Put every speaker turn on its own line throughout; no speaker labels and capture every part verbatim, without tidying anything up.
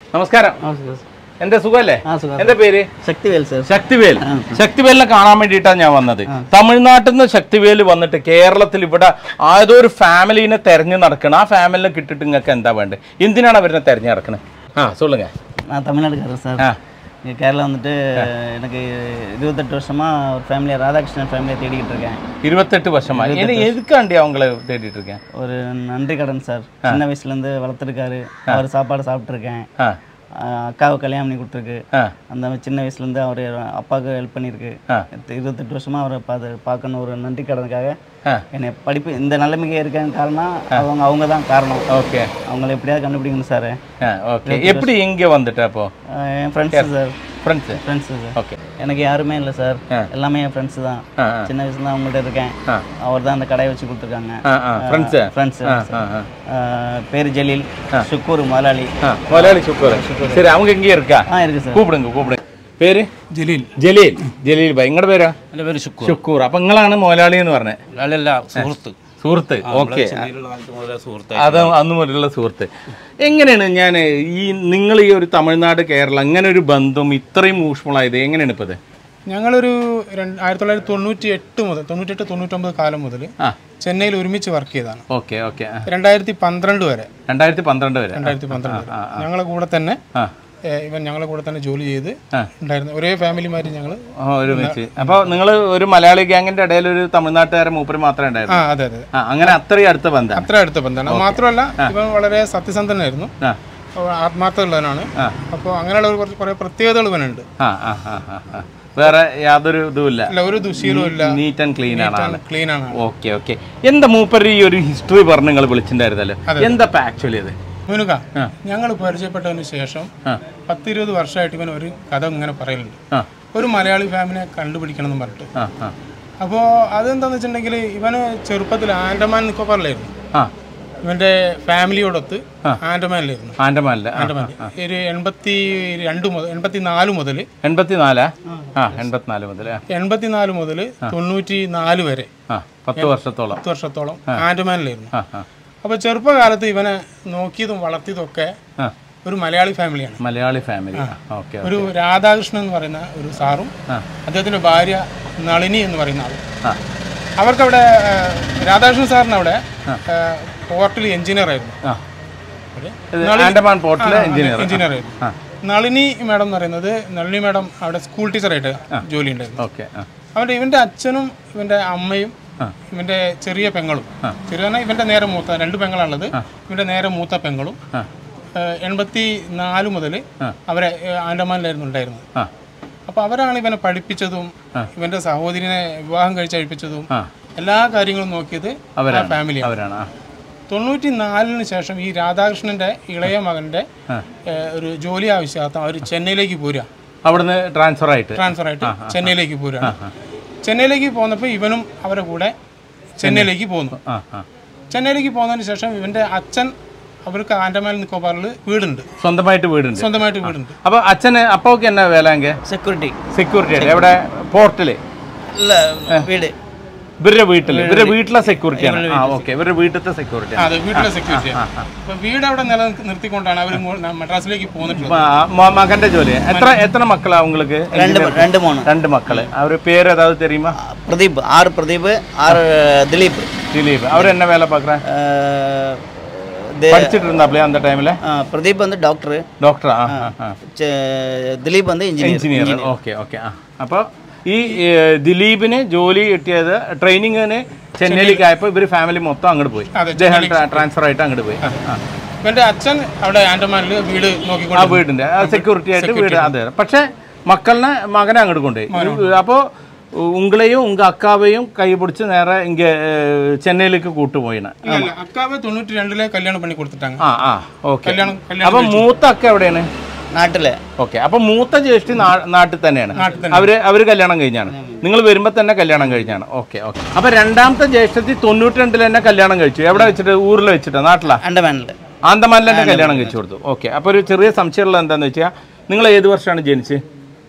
നമസ്കാരം. എന്താ സുഖല്ലേ? എന്താ പേര്?
ശക്തിവേൽ സർ.
ശക്തിവേൽ. ശക്തിവേലിനെ കാണാൻ വേണ്ടിയിട്ടാണ് ഞാൻ വന്നത്. തമിഴ്നാട്ടിൽ നിന്ന് ശക്തിവേൽ വന്നിട്ട് കേരളത്തിൽ ഇവിടെ ഏതോ ഒരു ഫാമിലിനെ തെരഞ്ഞു നടക്കണം. ആ ഫാമിലിനെ കിട്ടിട്ട് നിങ്ങൾക്ക് എന്താ വേണ്ടത്? എന്തിനാണ് അവരെ തെരഞ്ഞു നടക്കണത്? ആ சொல்லுங்க.
நான் தமிழ்நாடுக்காரர் சார். இங்கே கேரளா வந்துட்டு எனக்கு இருபத்தெட்டு வருஷமா ஒரு ஃபேமிலியாக ராதாகிருஷ்ணன் ஃபேமிலியை தேடிக்கிட்டு இருக்கேன். இருபத்தெட்டு வருஷமா? என்ன எதுக்காண்டி அவங்கள தேடிட்டு இருக்கேன்? ஒரு நன்றி கடன் சார். சின்ன வயசுலேருந்து வளர்த்துருக்காரு. அவர் சாப்பாடு சாப்பிட்ருக்கேன். அக்காவை கல்யாணம் பண்ணி கொடுத்துருக்கு. அந்த சின்ன வயசுலேருந்து அவர் அப்பாவுக்கு ஹெல்ப் பண்ணியிருக்கு. இருபத்தெட்டு வருஷமாக அவரை பார்த்து பார்க்கணும் ஒரு நன்றி கடனுக்காக என்னை படிப்பு இந்த நிலைமைக்கு இருக்காங்க காரணம் அவங்க அவங்க தான் காரணம். ஓகே, அவங்கள எப்படியாவது கண்டுபிடிக்கணும் சார். ஓகே, எப்படி இங்கே வந்துட்டு அப்போ? என் friends sir. Friends friends sir. Okay, எனக்கு யாருமே இல்லை சார், எல்லாமே என் ஃப்ரெண்ட்ஸு தான். சின்ன வயசுல அவங்கள்ட்ட இருக்கேன். அவர் தான் அந்த கடையை வச்சு கொடுத்துருக்காங்க. ஃப்ரெண்ட்ஸு ஃப்ரெண்ட்ஸு பேர் ஜலீல், சுக்கூர் முதலாளி. முதலாளி சுக்கூர். சரி, அவங்க இங்கே இருக்கா? ஆ இருக்கு சார். கூப்பிடுங்க கூப்பிடுங்க. പേര്? ജലീൽ. ജലീൽ. ജലീൽ ഭായ്. നിങ്ങളുടെ പേരാ? എൻ്റെ പേര് ഷുക്കൂർ. ഷുക്കൂർ. അപ്പം നിങ്ങളാണ് മുതലാളി എന്ന് പറഞ്ഞത്? അല്ലല്ല, സുഹൃത്ത്. സുഹൃത്ത്. ഓക്കെ, അത് അന്ന് മുതലുള്ള സുഹൃത്ത്. എങ്ങനെയാണ് ഞാൻ ഈ നിങ്ങൾ ഈ ഒരു തമിഴ്നാട് കേരളം ഇങ്ങനെ ഒരു ബന്ധം ഇത്രയും ഊഷ്മളായത് എങ്ങനെയാണ് ഇപ്പത്?
ഞങ്ങളൊരു ആയിരത്തി തൊള്ളായിരത്തി തൊണ്ണൂറ്റി എട്ട് മുതൽ തൊണ്ണൂറ്റെട്ട് തൊണ്ണൂറ്റൊമ്പത് കാലം മുതൽ ചെന്നൈയിൽ ഒരുമിച്ച് വർക്ക് ചെയ്തതാണ്. Okay okay. രണ്ടായിരത്തി പന്ത്രണ്ട് വരെ രണ്ടായിരത്തി പന്ത്രണ്ട് വരെ രണ്ടായിരത്തി പന്ത്രണ്ട് വരെ ഞങ്ങളെ കൂടെ തന്നെ ഇവൻ ഞങ്ങളെ കൂടെ തന്നെ ജോലി ചെയ്ത് ഉണ്ടായിരുന്നു. ഒരേ ഫാമിലിമാര് ഞങ്ങൾ ഒരുമിച്ച്. അപ്പൊ നിങ്ങൾ ഒരു മലയാളി ഗ്യാങ്ങിന്റെ ഇടയിൽ ഒരു തമിഴ്നാട്ടുകാരൻ മൂപ്പര് മാത്രമേ ഉണ്ടായിരുന്നു? അതെ അതെ. അങ്ങനെ അത്രയും അടുത്ത ബന്ധം. അത്ര അടുത്ത ബന്ധമാണ്. മാത്രമല്ല ഇവൻ വളരെ സത്യസന്ധനായിരുന്നു, ആത്മാർത്ഥമുള്ളവനാണ്. അപ്പോൾ അങ്ങനെയുള്ള ഒരു കുറെ പ്രത്യേകതകൾ ഇവനുണ്ട്.
വേറെ യാതൊരു ഇതുമില്ല,
ഒരു ദുശീലവും ഇല്ല.
നീറ്റ് ആൻഡ് ക്ലീൻ ആണ്.
ക്ലീൻ ആണ്.
Okay okay. എന്താ മൂപ്പര് ഈ ഒരു ഹിസ്റ്ററി പറഞ്ഞ് നിങ്ങൾ വിളിച്ചിട്ടുണ്ടായിരുന്നല്ലോ, എന്താ ആക്ച്വലി അത്? മുനുക,
ഞങ്ങൾ പരിചയപ്പെട്ടതിന് ശേഷം പത്തിരുപത് വർഷമായിട്ട് ഇവൻ ഒരു കഥ ഇങ്ങനെ പറയലുണ്ട്. ഒരു മലയാളി ഫാമിലിനെ കണ്ടുപിടിക്കണം എന്ന് പറഞ്ഞിട്ട്. അപ്പോൾ അതെന്താന്ന് വെച്ചിട്ടുണ്ടെങ്കിൽ ഇവന് ചെറുപ്പത്തിൽ ആൻഡമാൻ നിക്കോബാറിലായിരുന്നു. ഇവന്റെ ഫാമിലിയോടൊത്ത് ആൻഡമാനിലായിരുന്നു. ആൻഡമാനില് ആൻഡമാൻ ഒരു എൺപത്തി രണ്ട് മുതൽ എൺപത്തി നാല് മുതൽ എൺപത്തിനാല് എൺപത്തിനാല് മുതൽ എൺപത്തിനാല് മുതൽ തൊണ്ണൂറ്റി നാല് വരെ പത്ത് വർഷത്തോളം പത്ത് വർഷത്തോളം ആൻഡമാനിലായിരുന്നു. അപ്പൊ ചെറുപ്പകാലത്ത് ഇവനെ നോക്കിയതും വളർത്തിയതും ഒക്കെ ഒരു മലയാളി ഫാമിലിയാണ്. മലയാളി ഫാമിലി. ഒരു രാധാകൃഷ്ണൻ എന്ന് പറയുന്ന ഒരു സാറും അദ്ദേഹത്തിന്റെ ഭാര്യ നളിനി എന്ന് പറയുന്ന ആളും. അവർക്കവിടെ രാധാകൃഷ്ണൻ സാറിന് അവിടെ പോർട്ടിൽ എഞ്ചിനീയർ ആയിരുന്നു. എഞ്ചിനീയർ ആയിരുന്നു. നളിനി മാഡം എന്ന് പറയുന്നത് നളിനി മാഡം അവിടെ സ്കൂൾ ടീച്ചറായിട്ട് ജോലി ഉണ്ടായിരുന്നു. അവന്റെ ഇവന്റെ അച്ഛനും ഇവന്റെ അമ്മയും ഇവന്റെ ചെറിയ പെങ്ങളും, ചെറിയ ഇവന്റെ നേരെ മൂത്ത രണ്ട് പെങ്ങളാണുള്ളത്. ഇവന്റെ നേരെ മൂത്ത പെങ്ങളും എൺപത്തി നാല് മുതൽ അവരെ ആൻഡമാനിലായിരുന്നു ഉണ്ടായിരുന്നത്. അപ്പൊ അവരാണ് ഇവനെ പഠിപ്പിച്ചതും ഇവന്റെ സഹോദരിനെ വിവാഹം കഴിച്ചഴിപ്പിച്ചതും എല്ലാ കാര്യങ്ങളും നോക്കിയത് ഫാമിലി അവരാണ്. തൊണ്ണൂറ്റി നാലിന് ശേഷം ഈ രാധാകൃഷ്ണന്റെ ഇളയ മകന്റെ ഒരു ജോലി ആവശ്യാർത്ഥം അവർ ചെന്നൈയിലേക്ക് പോരുക. അവിടുന്ന് ട്രാൻസ്ഫർ ആയിട്ട് ട്രാൻസ്ഫർ ആയിട്ട് ചെന്നൈയിലേക്ക് പോരുക. ചെന്നൈയിലേക്ക് പോന്നപ്പോൾ ഇവനും അവരുടെ കൂടെ ചെന്നൈയിലേക്ക് പോന്നു. ചെന്നൈയിലേക്ക് പോകുന്നതിന് ശേഷം ഇവന്റെ അച്ഛൻ അവർക്ക് ആൻഡമാൻ നിക്കോബാറിൽ വീടുണ്ട്, സ്വന്തമായിട്ട് വീടുണ്ട് സ്വന്തമായിട്ട് വീടുണ്ട് അപ്പൊ അച്ഛന് അപ്പൊക്കെ എന്നാ വേല? സെക്യൂരിറ്റി. സെക്യൂരിറ്റി എവിടെ? പോർട്ടില്? വീട്. ഇവരുടെ വീട്ടില് ഇവരുടെ വീട്ടിലെ സെക്യൂരിറ്റിയാണ്. ഓക്കെ, ഇവരുടെ വീട്ടിലത്തെ സെക്യൂരിറ്റി. അതെ, വീട്ടിലെ സെക്യൂരിറ്റി. അപ്പൊ വീട് അവിടെ നിലനിർത്തിക്കൊണ്ടാണ് അവർ മദ്രാസിലേക്ക് പോകുന്നത്. മകന്റെ ജോലി. എത്ര എത്ര മക്കളാ உங்களுக்கு? രണ്ട് മൂന്ന് രണ്ട് മക്കള്. അവരുടെ പേര് ഏതാவது தெரியுமா?
பிரதீப். ஆறு பிரதீப், ஆறு திலீப்.
திலீப் அவர் என்ன வேலை பார்க்குறேன்? படிச்சுட்டு இருந்தாப்லையா அந்த டைம்ல?
பிரதீப் வந்து டாக்டர்.
டாக்டர்.
ദിലീപ് வந்து
എഞ്ചിനീയർ. Okay okay. അപ്പോൾ ഈ ദിലീപിന് ജോലി കിട്ടിയത് ട്രെയിനിങ്ങിന് ചെന്നൈയിലേക്ക് ആയപ്പോൾ ഇവർ ഫാമിലി മൊത്തം അങ്ങോട്ട് പോയി. ട്രാൻസ്ഫർ ആയിട്ട് അങ്ങോട്ട് പോയി.
എന്റെ അച്ഛൻ അവിടെ ആൻഡമാനിൽ വീട് നോക്കിക്കൊണ്ട്
ആ വീടിന്റെ സെക്യൂരിറ്റി ആയിട്ട് വീട്. അതെ. പക്ഷെ മക്കളിനെ മകനെ അങ്ങോട്ട് കൊണ്ടുപോയി. അപ്പോൾ ഉങ്ങളെയും ഉങ്ക അക്കാവയും കൈ പിടിച്ച് നേരെ ഇങ്ങ ചെന്നൈയിലേക്ക് കൂട്ടുപോയിന്.
അക്കാവ തൊണ്ണൂറ്റി രണ്ടിലെ കല്യാണം പണി കൊടുത്തിട്ടാണ്.
ആ ആ ഓക്കെ. അപ്പൊ മൂത്ത അക്ക എവിടെയാണ്? നാട്ടിലെ. ഓക്കെ. അപ്പൊ മൂത്ത ജ്യേഷ്ഠി നാട്ടിൽ തന്നെയാണ്. അവര് അവര് കല്യാണം കഴിഞ്ഞാണ്. നിങ്ങൾ വരുമ്പോ തന്നെ കല്യാണം കഴിഞ്ഞാണ്. Okay okay. അപ്പൊ രണ്ടാമത്തെ ജ്യേഷ്ഠത്തി തൊണ്ണൂറ്റി രണ്ടിൽ തന്നെ കല്യാണം കഴിച്ചു. എവിടെ വെച്ചിട്ട്? ഊരിൽ വെച്ചിട്ടാ? നാട്ടിലാ? ആൻഡമാനില്. ആൻഡമാനിൽ തന്നെ കല്യാണം കഴിച്ചു കൊടുത്തു. ഓക്കെ. അപ്പൊ ഒരു ചെറിയ സംശയമുള്ള എന്താന്ന് വെച്ചാൽ നിങ്ങൾ ഏത് വർഷമാണ് ജനിച്ചത്?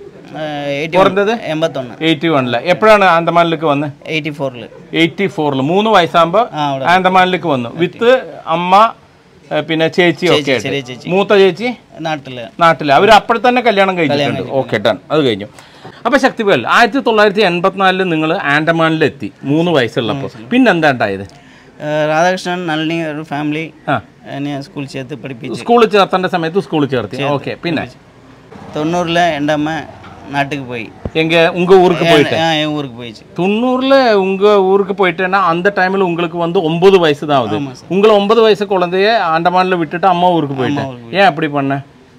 എയ്റ്റി വണ്ണില്. എപ്പോഴാണ് ആൻഡമാനിലേക്ക് വന്നത്? എയ്റ്റി ഫോറില്. എയ്റ്റി ഫോറില് മൂന്ന് വയസ്സാകുമ്പോ ആൻഡമാനിലേക്ക് വന്നു. വിത്ത് അമ്മ പിന്നെ ചേച്ചി ഒക്കെ മൂത്ത ചേച്ചി
നാട്ടില്
നാട്ടില് അവർ അപ്പോൾ തന്നെ കല്യാണം കഴിഞ്ഞിട്ടുണ്ട്. ഓക്കെ ഡൺ, അത് കഴിഞ്ഞു. അപ്പൊ ശക്തിവേൽ ആയിരത്തി തൊള്ളായിരത്തി എൺപത്തിനാലില് നിങ്ങൾ ആൻഡമാനിലെത്തി മൂന്ന് വയസ്സുള്ളപ്പോൾ. പിന്നെന്താ ഉണ്ടായത്?
രാധാകൃഷ്ണൻ നളിനി ഒരു ഫാമിലി എന്നെ സ്കൂളിൽ ചേർത്ത് പഠിപ്പിച്ചു.
സ്കൂളിൽ ചേർത്തേണ്ട സമയത്ത് സ്കൂളിൽ ചേർത്തി. ഓക്കെ. പിന്നെ
തൊണ്ണൂറില് എൻ്റെ അമ്മ നാட்டுக்கு போய்
எங்க உங்க ஊருக்கு போயிட்டு
என் ஊருக்கு போயிடுச்சு.
தொண்ணூறுல உங்க ஊருக்கு போயிட்டேன்னா அந்த டைம்ல உங்களுக்கு வந்து ஒன்பது வயசு தான் ஆகுது. உங்களை ஒன்பது வயசு குழந்தைய ஆண்டமான்ல விட்டுட்டு அம்மா ஊருக்கு போயிட்டேன். ஏன் அப்படி பண்ண?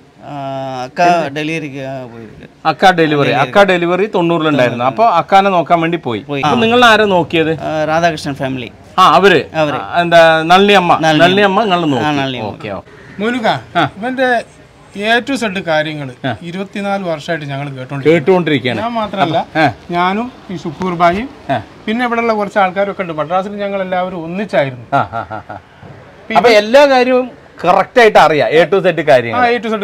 അക്ക ഡെലിവറിക്ക് പോയിருக்கு.
അക്ക ഡെലിവറി അക്ക ഡെലിവറി തൊണ്ണൂറിൽ ഉണ്ടായിരുന്നു. അപ്പൊ അക്കാനെ നോക്കാൻ വേണ്ടി പോയി. നിങ്ങൾ ആരാ നോക്കിയത്?
രാധാകൃഷ്ണൻ ഫാമിലി.
ആ അവര് എന്താ നളിനി അമ്മ നളിനി അമ്മ നിങ്ങൾ നോക്കി. ഓക്കെ.
മോനുക ഇവന്റെ എ ടു സെഡ് കാര്യങ്ങൾ ഇരുപത്തിനാല് വർഷമായിട്ട് ഞങ്ങൾ
കേട്ടുകൊണ്ടിരിക്കുകയാണ്.
ഞാൻ മാത്രമല്ല, ഞാനും ഈ ഷുക്കൂർ ഭായിയും പിന്നെ ഇവിടെയുള്ള കുറച്ച് ആൾക്കാരൊക്കെ ഉണ്ട്. മദ്രാസിൽ ഞങ്ങൾ എല്ലാവരും ഒന്നിച്ചായിരുന്നു.
അപ്പൊ എല്ലാ കാര്യവും കറക്റ്റ് ആയിട്ട് അറിയാം. എ ടു സെഡ് കാര്യങ്ങൾ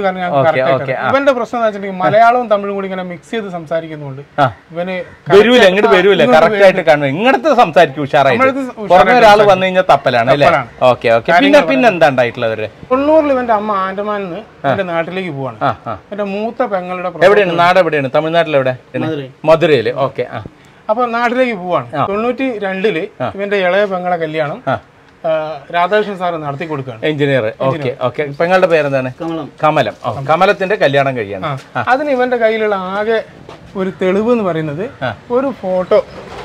ഇവന്റെ പ്രശ്നം എന്ന് വെച്ചിട്ടുണ്ടെങ്കിൽ മലയാളവും തമിഴും കൂടി ഇങ്ങനെ മിക്സ് ചെയ്ത് സംസാരിക്കുന്നുണ്ട്. ഇവന്
വരൂല, ഇങ്ങോട്ട് വരൂല. കറക്റ്റ് ആയിട്ട് കാണും. ഇങ്ങനത്തെ സംസാരിക്കും ഉഷാറായിട്ട്. പുറമെ ഒരാൾ വന്നു കഴിഞ്ഞാൽ തപ്പലാണ് അല്ലേ? Okay okay. പിന്നെ പിന്നെ എന്താ ഉണ്ടായിട്ടുള്ളവര്?
തൊണ്ണൂറിൽ ഇവന്റെ അമ്മ ആൻഡമാനിൽ നിന്ന് എന്റെ നാട്ടിലേക്ക് പോവാണ്. എന്റെ മൂത്ത പെങ്ങളുടെ
എവിടെയാണ്? നാട് എവിടെയാണ്? തമിഴ്നാട്ടിൽ എവിടെ? മധുരയില്. ഓക്കെ.
അപ്പൊ നാട്ടിലേക്ക് പോവാണ്. തൊണ്ണൂറ്റി രണ്ടില് ഇവന്റെ ഇളയ പെങ്ങളെ കല്യാണം രാധാകൃഷ്ണൻ സാറ് നടത്തി കൊടുക്കുകയാണ്.
എഞ്ചിനീയർ. Okay okay. പെങ്ങളുടെ പേരെന്താണ്? കമലം. കമലത്തിന്റെ കല്യാണം കഴിയാണ്.
അതിന് ഇവന്റെ കയ്യിലുള്ള ആകെ ഒരു തെളിവ് എന്ന് പറയുന്നത് ഒരു ഫോട്ടോ.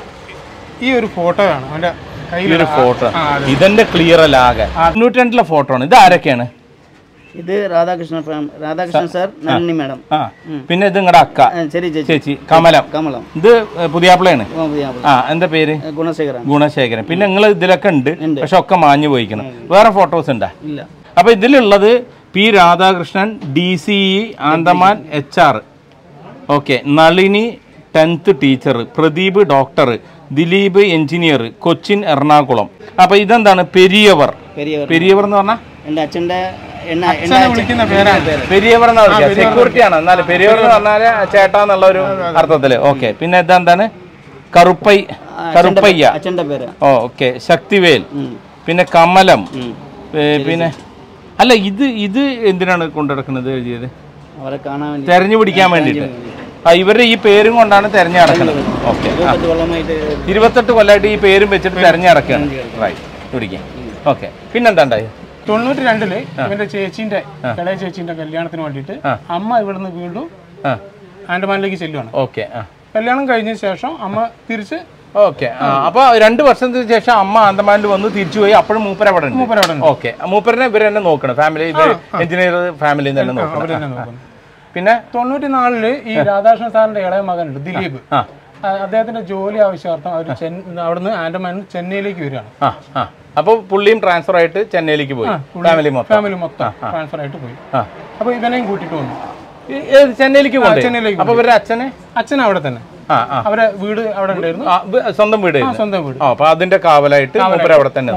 ഈ ഒരു ഫോട്ടോയാണ് അവന്റെ കയ്യിലൊരു ഫോട്ടോ.
ഇതിന്റെ ക്ലിയർ അല്ല, ആകെ തൊണ്ണൂറ്റി രണ്ടിലെ ഫോട്ടോ ആണ്. ഇത് ആരൊക്കെയാണ്?
ഇത് രാധാകൃഷ്ണൻ രാധാകൃഷ്ണൻ സാർ, നളിനി മാഡം,
പിന്നെ ഇത് നിങ്ങളുടെ അക്ക ചേച്ചി കമലം. കമലം ഇത് പുതിയാപ്പിളയാണ്. ആ എന്താ പേര്?
ഗുണശേഖരൻ.
ഗുണശേഖരൻ. പിന്നെ നിങ്ങൾ ഇതിലൊക്കെ ഉണ്ട്, പക്ഷെ ഒക്കെ മാഞ്ഞു പോയിക്കണം. വേറെ ഫോട്ടോസ് ഉണ്ടാ?
ഇല്ല.
അപ്പൊ ഇതിലുള്ളത് P Radhakrishnan D C E Andaman H R. Okay. Nalini tenth teacher, Pradeep doctor, Dileep engineer, Cochin Ernakulam. അപ്പൊ ഇതെന്താണ്? പെരിയവർ. പെരിയവർ എന്ന് പറഞ്ഞാൽ
എന്റെ അച്ഛന്റെ
പെരിയവർ എന്നാ വിളിക്കുക. സെക്യൂരിറ്റി ആണ്. എന്നാലും പെരിയവർ എന്ന് പറഞ്ഞാല് ചേട്ടാന്നുള്ള ഒരു അർത്ഥത്തില്. ഓക്കെ. പിന്നെ ഇതെന്താണ്? കറുപ്പൈ കറുപ്പയ്യ.
അച്ഛന്റെ പേര്.
ഓക്കെ. ശക്തിവേൽ. പിന്നെ കമലം. പിന്നെ അല്ല ഇത് ഇത് എന്തിനാണ് കൊണ്ടുനടക്കുന്നത് എഴുതിയത്?
അവരെ കാണാൻ
തെരഞ്ഞു പിടിക്കാൻ വേണ്ടിട്ട്. ആ ഇവരുടെ ഈ പേരും കൊണ്ടാണ് തെരഞ്ഞു നടക്കുന്നത്. ഓക്കെ. ഇരുപത്തെട്ട് കൊല്ലമായിട്ട് ഈ പേരും വെച്ചിട്ട് തെരഞ്ഞു നടക്കുകയാണ്. റൈറ്റ്. പിടിക്കാം. ഓക്കെ. പിന്നെന്താ ഉണ്ടായി?
തൊണ്ണൂറ്റി രണ്ടില് ഇവന്റെ ചേച്ചിന്റെ ഇളയ ചേച്ചിന്റെ കല്യാണത്തിന് വേണ്ടിയിട്ട് അമ്മ ഇവിടുന്ന് വീണ്ടും ആൻഡമാനിലേക്ക് ചെല്ലുവാണ്.
ഓക്കെ.
കല്യാണം കഴിഞ്ഞ ശേഷം അമ്മ തിരിച്ച്
ഓക്കെ. അപ്പൊ രണ്ടു വർഷത്തിന് ശേഷം അമ്മ ആൻഡമാനിൽ വന്ന് തിരിച്ചു പോയി. അപ്പോഴും മൂപ്പര അവിടെ ഉണ്ട്. ഓക്കെ. മൂപ്പരനെ ഇവർ തന്നെ നോക്കണം. ഫാമിലി എഞ്ചിനീയർ ഫാമിലി തന്നെ നോക്കണം. പിന്നെ
തൊണ്ണൂറ്റി നാലില് ഈ രാധാകൃഷ്ണൻ സാറിന്റെ ഇളയ മകനുണ്ട് ദിലീപ്. അദ്ദേഹത്തിന്റെ ജോലി ആവശ്യാർത്ഥം അവർ അവിടുന്ന് ആൻഡമാനിൽ ചെന്നൈയിലേക്ക് വരികയാണ്.
അപ്പൊ പുള്ളിയും ട്രാൻസ്ഫർ ആയിട്ട് ചെന്നൈയിലേക്ക് പോയി. ഫാമിലി മൊത്തം
ഫാമിലി മൊത്തം ട്രാൻസ്ഫർ ആയിട്ട് പോയി. അപ്പൊ ഇവനെയും കൂട്ടിട്ട് വന്നു
ചെന്നൈയിലേക്ക് ചെന്നൈയിലേക്ക്. അപ്പൊ ഇവരുടെ അച്ഛനെ
അച്ഛൻ അവിടെ തന്നെ അവരെ വീട് അവിടെ ഉണ്ടായിരുന്നു.
സ്വന്തം വീട്.
സ്വന്തം വീട്.
അപ്പൊ അതിന്റെ കാവലായിട്ട് അവിടെ തന്നെ.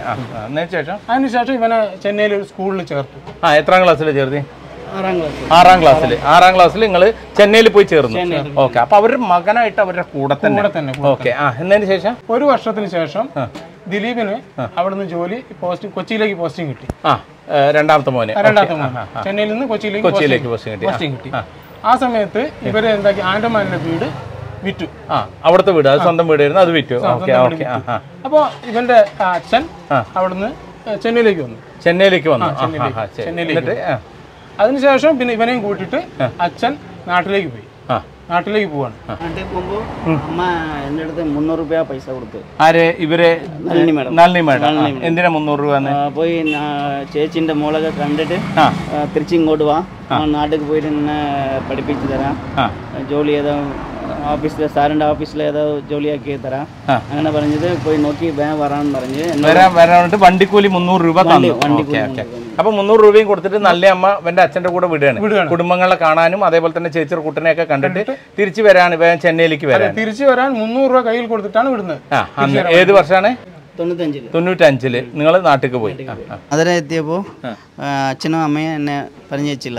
ശേഷം
അതിനുശേഷം ഇവനെ ചെന്നൈയിൽ ഒരു സ്കൂളിൽ ചേർത്തു.
ആ എത്രാം ക്ലാസ്സിൽ ചേർത്തി?
ആറാം ക്ലാസ്.
ആറാം ക്ലാസ്സിൽ ആറാം ക്ലാസ്സിൽ നിങ്ങൾ ചെന്നൈയിൽ പോയി ചേർന്നു. ഓക്കെ. അപ്പൊ അവരുടെ മകനായിട്ട് അവരുടെ കൂടെ തന്നെ. ഓക്കെ. ആ എന്നതിന് ശേഷം
ഒരു വർഷത്തിന് ശേഷം ദിലീപിന് അവിടുന്ന് ജോലി പോസ്റ്റിംഗ് കൊച്ചിയിലേക്ക് പോസ്റ്റിംഗ് കിട്ടി.
ആ രണ്ടാമത്തെ മോനെ
രണ്ടാമത്തെ മോനെ ചെന്നൈയിൽ നിന്ന് കൊച്ചിയിലേക്ക്
കൊച്ചിയിലേക്ക് പോസ്റ്റിംഗ്
കിട്ടി. ആ സമയത്ത് ഇവരെ എന്താക്കി ആൻഡമാനിലെ വീട് വിറ്റു.
ആ അവിടുത്തെ വീട് അത് സ്വന്തം വീടായിരുന്നു, അത് വിറ്റു. Okay okay.
അപ്പൊ ഇവന്റെ അച്ഛൻ അവിടുന്ന് ചെന്നൈയിലേക്ക് വന്നു.
ചെന്നൈയിലേക്ക് വന്നു
ചെന്നൈയിലേക്ക് അതിനുശേഷം പിന്നെ ഇവനെയും കൂട്ടിട്ട് അച്ഛൻ നാട്ടിലേക്ക് പോയി. നാട്ടിലേക്ക് പോവാണ്.
നാട്ടിൽ പോകുമ്പോ അമ്മ എന്റെ അടുത്ത് മുന്നൂറ് രൂപ പൈസ കൊടുത്തു.
ആര്? ഇവരെ
നളിനി മാഡം.
നളിനി മാഡം. എന്തിനാ മുന്നൂറ് രൂപ?
പോയി ചേച്ചിന്റെ മോളൊക്കെ കണ്ടിട്ട് തിരിച്ച് ഇങ്ങോട്ട് വാ, നാട്ടിലേക്ക് പോയിട്ട് നിന്നെ പഠിപ്പിച്ചു തരാം, ജോലി ഏതോ ഓഫീസിലെ സാറിന്റെ ഓഫീസിൽ ഏതോ ജോലിയാക്കി തരാം അങ്ങനെ പറഞ്ഞത്. പോയി നോക്കി വേഗം വരാൻ പറഞ്ഞ്
വരാൻ വണ്ടിക്കൂലി മുന്നൂറ് രൂപ തന്നു. അപ്പൊ മുന്നൂറ് രൂപയും കൊടുത്തിട്ട് നല്ല അമ്മ എന്റെ അച്ഛന്റെ കൂടെ വിടുകയാണ്. കുടുംബങ്ങളെ കാണാനും അതേപോലെ തന്നെ ചേച്ചിയുടെ കുട്ടനെയൊക്കെ കണ്ടിട്ട് തിരിച്ചു വരാൻ വേഗം ചെന്നൈയിലേക്ക് വരാൻ
തിരിച്ചു വരാൻ മുന്നൂറ് രൂപ കയ്യിൽ കൊടുത്തിട്ടാണ് വിടുന്നത്.
ഏത് വർഷമാണ്?
തൊണ്ണൂറ്റഞ്ചില്.
തൊണ്ണൂറ്റഞ്ചില് നിങ്ങൾ നാട്ടിലേക്ക് പോയി.
അതിലെ എത്തിയപ്പോ അച്ഛനും അമ്മയും എന്നെ പറഞ്ഞു വെച്ചില്ല.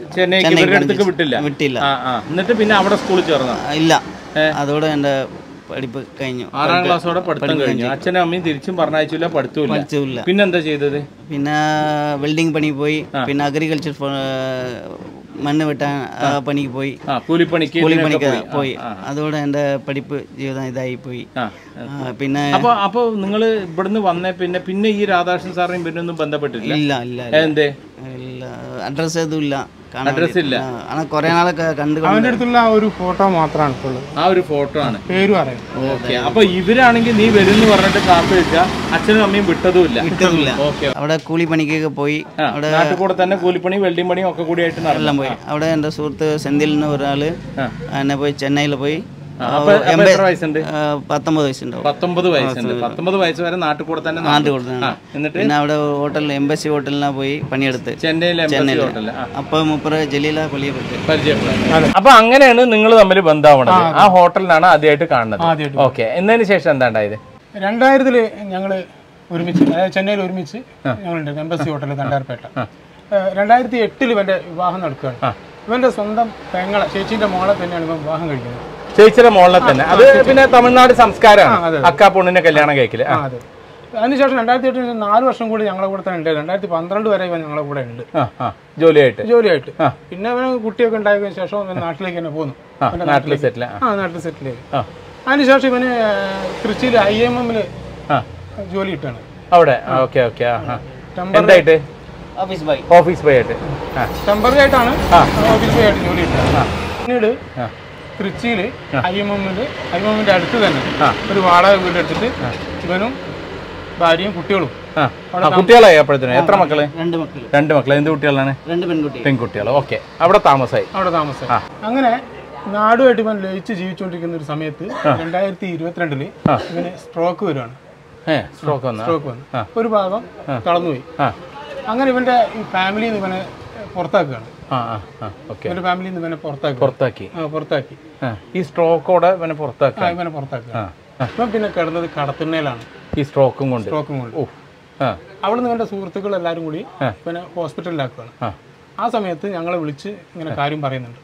ചെന്നൈക്ക് വിട്ടില്ല
വിട്ടില്ല.
എന്നിട്ട് പിന്നെ അവിടെ സ്കൂളിൽ ചേർന്ന
ഇല്ല. അതോടെ എന്റെ പഠിപ്പ് കഴിഞ്ഞു.
ആറാം ക്ലാസ്സോടെ പഠിത്തം കഴിഞ്ഞു. അച്ഛനും അമ്മയും തിരിച്ചും പറഞ്ഞയച്ചില്ല, പഠിത്തമില്ല. പിന്നെന്താ ചെയ്തത്?
പിന്നെ വെൽഡിംഗ് പണി പോയി, പിന്നെ അഗ്രികൾച്ചർ മണ്ണ് വെട്ടാൻ പണിക്ക് പോയി, കൂലിപ്പണിക്ക് കൂലിപ്പണിക്ക് പോയി. അതോടെ എൻ്റെ പഠിപ്പ് ജീവിതം ഇതായി പോയി. പിന്നെ
അപ്പോൾ അപ്പോൾ നിങ്ങൾ ഇവിടുന്ന് വന്നേ പിന്നെ പിന്നെ ഈ രാധാകൃഷ്ണൻ സാറിനെയും പിന്നെ ഒന്നും ബന്ധപ്പെട്ടില്ല?
ഇല്ല ഇല്ല
എന്തേ?
ഇല്ല, അഡ്രസ് ഒന്നും ഇല്ല,
അഡ്രസ് ഇല്ല.
കുറെ നാളൊക്കെ കണ്ടു.
അവന്റെ അടുത്തുള്ള ആ ഒരു ഫോട്ടോ മാത്രമാണ് ഇപ്പോൾ ഉള്ളത്.
ആ ഒരു ഫോട്ടോ ആണ്,
പേരും അറിയാം.
ഓക്കെ. അപ്പൊ ഇവരാണെങ്കിൽ നീ വരുമെന്ന് പറഞ്ഞിട്ട് കാത്തു വെച്ചാൽ അച്ഛനും അമ്മയും വിട്ടതുമില്ല.
അവിടെ കൂലിപ്പണിക്കൊക്കെ പോയി.
അവിടെ നാട്ടിൽ കൂടെ തന്നെ കൂലിപ്പണി വെൽഡിംഗ് പണിയും ഒക്കെ കൂടി ആയിട്ട് എല്ലാം
പോയി. അവിടെ എൻ്റെ സുഹൃത്ത് സെന്തിൽ എന്ന് ഒരാള് എന്നെ പോയി ചെന്നൈയിൽ പോയി. പത്തൊമ്പത് വയസ്സുണ്ടാവും.
പത്തൊമ്പത് വയസ്സുണ്ട്. പത്തൊമ്പത് വയസ്സ് വരെ നാട്ടിൽ കൂടെ തന്നെ നാട്ടിൽ കൂടെ
എന്നിട്ട് പിന്നെ അവിടെ ഹോട്ടലിൽ എംബസി ഹോട്ടലിനാ പോയി പണിയെടുത്ത്
ചെന്നൈയിലെ ഹോട്ടലിൽ.
അപ്പൊ മുപ്പത് ജലീല പരിചയപ്പെട്ടു.
അപ്പൊ അങ്ങനെയാണ് നിങ്ങൾ തമ്മിൽ ബന്ധമാവണത്. ആ ഹോട്ടലിനാണ് ആദ്യമായിട്ട് കാണുന്നത്. ഓക്കെ. എന്നതിന് ശേഷം എന്താ ഉണ്ടായത്?
രണ്ടായിരത്തില് ഞങ്ങള് ഒരുമിച്ച്, അതായത് ചെന്നൈയിൽ ഒരുമിച്ച് ഞങ്ങളുണ്ട് എംബസി ഹോട്ടലിൽ തണ്ടാർപേട്ട. രണ്ടായിരത്തി എട്ടില് ഇവന്റെ വിവാഹം നടക്കുകയാണ്. ഇവന്റെ സ്വന്തം പെങ്ങളെ ചേച്ചീന്റെ മോളെ തന്നെയാണ് ഇവൻ വിവാഹം കഴിക്കുന്നത്.
ചേച്ചിയുടെ മോളിനെ തന്നെ. അത് പിന്നെ തമിഴ്നാട് സംസ്കാരമാണ് അക്കാ പൊണ്ണിനെ കല്യാണം കഴിക്കല്.
അതെ. അതിനുശേഷം രണ്ടായിരത്തി എട്ടിൽ നാല് വർഷം കൂടി ഞങ്ങളെ കൂടെ തന്നെ ഉണ്ട്. രണ്ടായിരത്തി പന്ത്രണ്ട് വരെ ഇവൻ ഞങ്ങളെ കൂടെ ഉണ്ട്
ജോലിയായിട്ട്
ജോലിയായിട്ട് പിന്നെ അവന് കുട്ടിയൊക്കെ ഉണ്ടായതിനു ശേഷം ഇവൻ നാട്ടിലേക്ക് തന്നെ പോന്നു.
നാട്ടിൽ സെറ്റിൽ
ആ നാട്ടിൽ സെറ്റിൽ ചെയ്തു. അതിനുശേഷം ഇവന് തൃശ്ശിയിൽ ഐ എം എമ്മില് ജോലി കിട്ടാണ്
അവിടെ. Okay okay. എന്തായിട്ട്?
Office boy.
ഓഫീസ് ബോയ് ആയിട്ട്
ടെമ്പററി ആയിട്ടാണ് ഓഫീസ് ബോയ് ആയിട്ട് ജോലി കിട്ടുന്നത്. പിന്നീട് തൃശ്ശിയില് ഐ എം എമ്മില് ഐ എം എമ്മിന്റെ അടുത്ത് തന്നെ ഒരു വാടക വീടെടുത്തിട്ട് ഇവനും ഭാര്യയും കുട്ടികളും.
കുട്ടികളായി അപ്പോഴത്തേനും എത്ര മക്കള്?
രണ്ട് മക്കള്.
രണ്ട് മക്കള്. എന്ത് കുട്ടികളാണ്?
രണ്ട് പെൺകുട്ടി
പെൺകുട്ടികൾ. ഓക്കെ. അവിടെ താമസമായി
അവിടെ താമസമായി അങ്ങനെ നാടുമായിട്ട് ഇവൻ ലയിച്ച് ജീവിച്ചുകൊണ്ടിരിക്കുന്ന ഒരു സമയത്ത് രണ്ടായിരത്തി ഇരുപത്തിരണ്ടില് ഇവന് സ്ട്രോക്ക് വരുവാണ്.
സ്ട്രോക്ക് വന്നു.
സ്ട്രോക്ക് വന്നു. ഒരു ഭാഗം തളർന്നുപോയി. അങ്ങനെ ഇവന്റെ ഈ ഫാമിലിയിൽ നിന്ന് ഇവനെ പുറത്താക്കുകയാണ്. ഇവന്റെ ഫാമിലിയിൽ നിന്ന് ഇവനെ പുറത്താക്കി പുറത്താക്കി പുറത്താക്കി
ഈ സ്ട്രോക്കോടെ ഇവനെ പുറത്താക്കി
ഇവനെ പുറത്താക്കുക. ഇവൻ പിന്നെ കിടന്നത് കടത്തുണ്ണയിലാണ്
ഈ സ്ട്രോക്കും കൊണ്ട്.
സ്ട്രോക്കും കൊണ്ട് അവിടുന്ന് ഇവന്റെ സുഹൃത്തുക്കൾ എല്ലാവരും കൂടി ഇവനെ ഹോസ്പിറ്റലിലാക്കുകയാണ്. ആ സമയത്ത് ഞങ്ങളെ വിളിച്ച് ഇങ്ങനെ കാര്യം പറയുന്നുണ്ട്.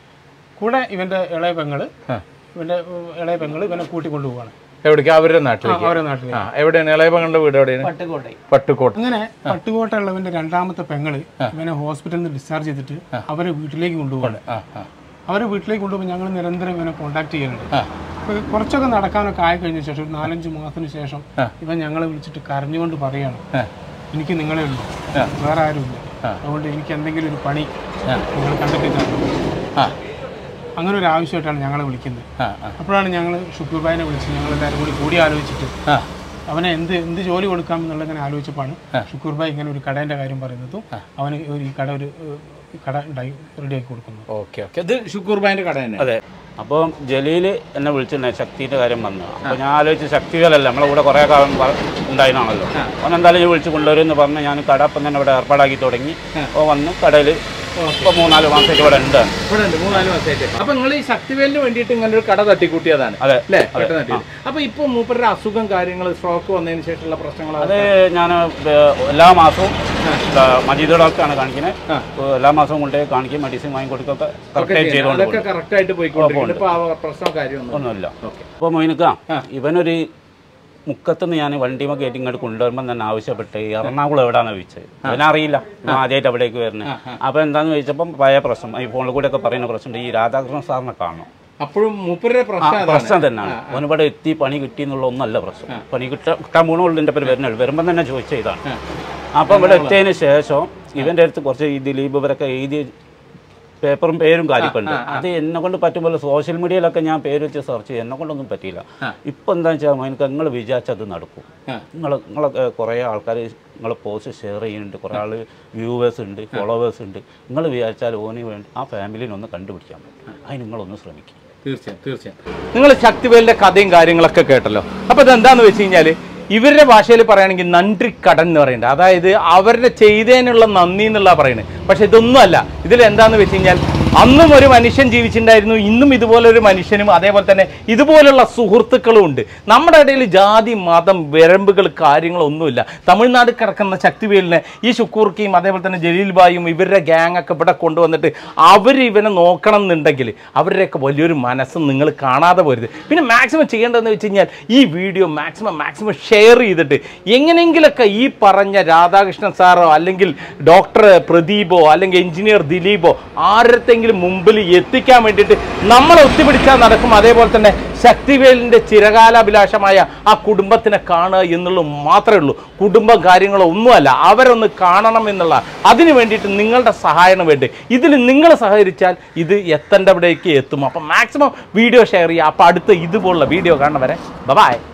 കൂടെ ഇവന്റെ ഇളയ പെങ്ങള് ഇവന്റെ ഇളയ പെങ്ങള് ഇവനെ കൂട്ടിക്കൊണ്ടുപോവാണ്.
എവിടേക്ക്? അവരുടെ നാട്ടിലേക്ക്.
അവരുടെ നാട്ടിലേക്ക്.
എവിടെയാണ് ഇളയ പെങ്ങളുടെ വീട്? എവിടെയാണ്? പട്ടുകോട്ട.
അങ്ങനെ പട്ടുകോട്ടുള്ളവന്റെ രണ്ടാമത്തെ പെങ്ങള് ഇവനെ ഹോസ്പിറ്റലിൽ നിന്ന് ഡിസ്ചാർജ് ചെയ്തിട്ട് അവരെ വീട്ടിലേക്ക് കൊണ്ടുപോകാണ്. അവരെ വീട്ടിലേക്ക് കൊണ്ടുപോകുമ്പോൾ ഞങ്ങൾ നിരന്തരം ഇവനെ കോൺടാക്ട് ചെയ്യുന്നുണ്ട്. കുറച്ചൊക്കെ നടക്കാനൊക്കെ ആയി കഴിഞ്ഞ ശേഷം ഒരു നാലഞ്ച് മാസത്തിന് ശേഷം ഇവൻ ഞങ്ങളെ വിളിച്ചിട്ട് കരഞ്ഞുകൊണ്ട് പറയാണ്, എനിക്ക് നിങ്ങളെ ഉള്ളൂ, വേറെ ആരുമില്ല, അതുകൊണ്ട് എനിക്ക് എന്തെങ്കിലും ഒരു പണി നിങ്ങൾ കണ്ടെത്തിയിട്ടാണ്. അങ്ങനെ ഒരു ആവശ്യമായിട്ടാണ് ഞങ്ങളെ വിളിക്കുന്നത്. അപ്പോഴാണ് ഞങ്ങൾ ഷുക്കൂർ ഭായിനെ വിളിച്ച് ഞങ്ങളെല്ലാവരും കൂടി കൂടി ആലോചിച്ചിട്ട് അവനെ എന്ത് എന്ത് ജോലി കൊടുക്കാം എന്നുള്ള ഇങ്ങനെ ആലോചിച്ചപ്പോഴാണ് ഷുക്കൂർ ഭായ് ഇങ്ങനെ ഒരു കടേൻ്റെ കാര്യം പറയുന്നതും അവന് ഒരു ഈ കട ഒരു കട ഉണ്ടായി റെഡിയാക്കി കൊടുക്കുന്നു.
Okay okay. അത് ഷുക്കൂർ ഭായിൻ്റെ കട തന്നെ.
അതെ. അപ്പോൾ ജലീൽ എന്നെ വിളിച്ചിട്ടുണ്ടെ ശക്തിൻ്റെ കാര്യം വന്നു. അപ്പോൾ ഞാൻ ആലോചിച്ച് ശക്തികളല്ല നമ്മളെ കൂടെ കുറേ കാലം ഉണ്ടായിരുന്നാണല്ലോ. അവൻ എന്തായാലും ഞാൻ വിളിച്ച് കൊണ്ടുവരുമെന്ന് പറഞ്ഞ് ഞാൻ കട അപ്പം തന്നെ ഇവിടെ ഏർപ്പാടാക്കി തുടങ്ങി. അപ്പോൾ വന്ന് കടയിൽ ഇപ്പോൾ മൂന്നാല് മാസമായിട്ട് ഇവിടെ ഉണ്ട്.
ഇവിടെ ഉണ്ട് മൂന്നാല് മാസമായിട്ട്. അപ്പോൾ നിങ്ങൾ ഈ ശക്തിവേലിന് വേണ്ടിയിട്ട് ഇങ്ങനെ ഒരു കട തട്ടിക്കൂട്ടിയതാണ്
അതെ
അല്ലേ? അപ്പോൾ ഇപ്പോൾ മൂപ്പരുടെ അസുഖം കാര്യങ്ങൾ സ്ട്രോക്ക് വന്നതിന് ശേഷമുള്ള പ്രശ്നങ്ങൾ
അത് ഞാൻ എല്ലാ മാസവും മജീദ് ഡോക്ടറാണ് കാണിക്കുന്നത്. എല്ലാ മാസവും കൊണ്ടുപോയി കാണിക്കും, മെഡിസിൻ വാങ്ങി കൊടുക്കൊക്കെ
കറക്റ്റായിട്ട് പോയിക്കൊണ്ടിരിക്കുന്നുണ്ട്.
ഒന്നുമില്ല. അപ്പോൾ മൊയിനിക്ക ഇവനൊരു മുക്കത്തുനിന്ന് ഞാൻ വണ്ടിമ കയറ്റി ഇങ്ങോട്ട് കൊണ്ടുവരുമ്പോൾ തന്നെ ആവശ്യപ്പെട്ട് എറണാകുളം എവിടെയാണെന്ന് ചോദിച്ചത്. അവനറിയില്ല, ഞാൻ ആദ്യമായിട്ട് അവിടേക്ക് വരുന്നത്. അപ്പോൾ എന്താണെന്ന് ചോദിച്ചപ്പം പഴയ പ്രശ്നം, ഈ ഫോണിൽ കൂടെ ഒക്കെ പറയുന്ന പ്രശ്നം, ഈ രാധാകൃഷ്ണൻ സാറിനെ കാണണം.
അപ്പോഴും
പ്രശ്നം തന്നെയാണ്. അവനിവിടെ എത്തി പണി കിട്ടി എന്നുള്ള ഒന്നല്ല പ്രശ്നം. പണി കിട്ടാൻ കിട്ടാൻ പോകണുള്ളതിൻ്റെ പേര് വരുന്നുള്ളൂ. വരുമ്പം തന്നെ ചോദിച്ച ഇതാണ്. അപ്പം ഇവിടെ എത്തിയതിന് ശേഷം ഇവൻ്റെ അടുത്ത് കുറച്ച് ഈ ദിലീപ് ഇവരൊക്കെ എഴുതി പേപ്പറും പേരും കാര്യമൊക്കെ ഉണ്ട്. അത് എന്നെ കൊണ്ട് പറ്റുമ്പോൾ സോഷ്യൽ മീഡിയയിലൊക്കെ ഞാൻ പേര് വെച്ച് സെർച്ച് ചെയ്യും. എന്നെ കൊണ്ടൊന്നും പറ്റിയില്ല. ഇപ്പം എന്താണെന്ന് വെച്ചാൽ എനിക്ക് നിങ്ങൾ വിചാരിച്ചത് നടക്കും. നിങ്ങൾ നിങ്ങളെ കുറേ ആൾക്കാർ നിങ്ങളെ പോസ്റ്റ് ഷെയർ ചെയ്യുന്നുണ്ട്, കുറേ ആൾ വ്യൂവേഴ്സ് ഉണ്ട്, ഫോളോവേഴ്സ് ഉണ്ട്. നിങ്ങൾ വിചാരിച്ചാൽ ഓന് വേണ്ടി ആ ഫാമിലിനൊന്ന് കണ്ടുപിടിക്കാൻ പറ്റും. അതിന് നിങ്ങളൊന്ന് ശ്രമിക്കും.
തീർച്ചയായും തീർച്ചയായും. നിങ്ങൾ ശക്തിവേലിൻ്റെ കഥയും കാര്യങ്ങളൊക്കെ കേട്ടല്ലോ. അപ്പോൾ ഇതെന്താണെന്ന് വെച്ച് കഴിഞ്ഞാൽ ഇവരുടെ ഭാഷയിൽ പറയുകയാണെങ്കിൽ നന്ദി കടൻ എന്ന് പറയുന്നത്, അതായത് അവരുടെ ചെയ്തതിനുള്ള നന്ദി എന്നുള്ള പറയുന്നത്. പക്ഷെ ഇതൊന്നും അല്ല. ഇതിൽ എന്താണെന്ന് വെച്ച് കഴിഞ്ഞാൽ അന്നും ഒരു മനുഷ്യൻ ജീവിച്ചിട്ടുണ്ടായിരുന്നു, ഇന്നും ഇതുപോലൊരു മനുഷ്യനും അതേപോലെ തന്നെ ഇതുപോലുള്ള സുഹൃത്തുക്കളും ഉണ്ട്. നമ്മുടെ ഇടയിൽ ജാതി മതം വരമ്പുകൾ കാര്യങ്ങളൊന്നുമില്ല. തമിഴ്നാട് കിടക്കുന്ന ശക്തിവേലിനെ ഈ ഷുക്കൂർക്കിയും അതേപോലെ തന്നെ ജലീൽ ബായും ഇവരുടെ ഗ്യാങ് ഒക്കെ ഇവിടെ കൊണ്ടുവന്നിട്ട് അവർ ഇവനെ നോക്കണം എന്നുണ്ടെങ്കിൽ അവരുടെയൊക്കെ വലിയൊരു മനസ്സ് നിങ്ങൾ കാണാതെ പോരുത്. പിന്നെ മാക്സിമം ചെയ്യേണ്ടതെന്ന് വെച്ച് കഴിഞ്ഞാൽ ഈ വീഡിയോ മാക്സിമം മാക്സിമം ഷെയർ ചെയ്തിട്ട് എങ്ങനെയെങ്കിലൊക്കെ ഈ പറഞ്ഞ രാധാകൃഷ്ണൻ സാറോ അല്ലെങ്കിൽ ഡോക്ടർ പ്രദീപോ അല്ലെങ്കിൽ എഞ്ചിനീയർ ദിലീപോ ആരത്തെങ്കിലും മുമ്പിൽ എത്തിക്കാൻ വേണ്ടിയിട്ട് നമ്മൾ ഒത്തുപിടിച്ചാൽ നടക്കും. അതേപോലെ തന്നെ ശക്തിവേലിൻ്റെ ചിരകാലാഭിലാഷമായ ആ കുടുംബത്തിനെ കാണുക എന്നുള്ളത് മാത്രമേ ഉള്ളൂ. കുടുംബം കാര്യങ്ങളോ ഒന്നുമല്ല, അവരൊന്ന് കാണണം എന്നുള്ള അതിന് വേണ്ടിയിട്ട് നിങ്ങളുടെ സഹായം വേണ്ടി. ഇതിൽ നിങ്ങൾ സഹകരിച്ചാൽ ഇത് എത്തേണ്ടവിടേക്ക് എത്തും. അപ്പം മാക്സിമം വീഡിയോ ഷെയർ ചെയ്യുക. അപ്പോൾ അടുത്ത ഇതുപോലുള്ള വീഡിയോ കാണുന്നവരെ ബൈ.